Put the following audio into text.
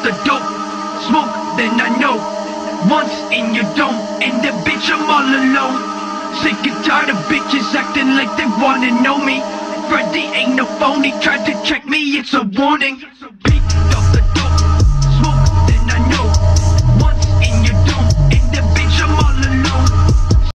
the dope. Smoke, then I know. Once in your dome, and the bitch I'm all alone. Sick and tired of bitches acting like they wanna know me. Freddy ain't no phony, tried to check me, it's a warning. Picked up the dope.